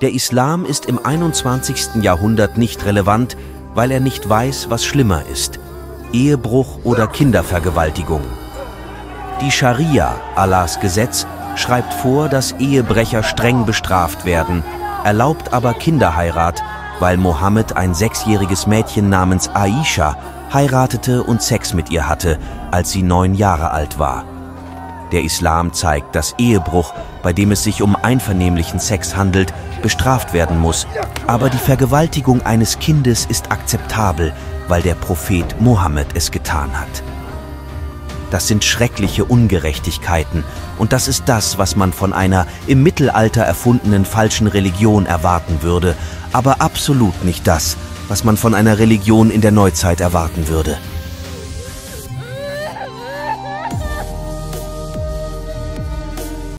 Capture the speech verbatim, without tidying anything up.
Der Islam ist im einundzwanzigsten Jahrhundert nicht relevant, weil er nicht weiß, was schlimmer ist: Ehebruch oder Kindervergewaltigung. Die Scharia, Allahs Gesetz, schreibt vor, dass Ehebrecher streng bestraft werden, erlaubt aber Kinderheirat, weil Mohammed ein sechsjähriges Mädchen namens Aisha heiratete und Sex mit ihr hatte, als sie neun Jahre alt war. Der Islam zeigt, dass Ehebruch, bei dem es sich um einvernehmlichen Sex handelt, bestraft werden muss. Aber die Vergewaltigung eines Kindes ist akzeptabel, weil der Prophet Mohammed es getan hat. Das sind schreckliche Ungerechtigkeiten und das ist das, was man von einer im Mittelalter erfundenen falschen Religion erwarten würde, aber absolut nicht das, was man von einer Religion in der Neuzeit erwarten würde.